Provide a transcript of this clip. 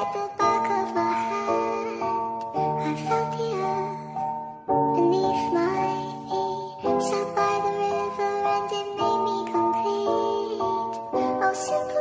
the back of my hand. I felt the earth beneath my feet. Sat by the river and it made me complete. Oh, simple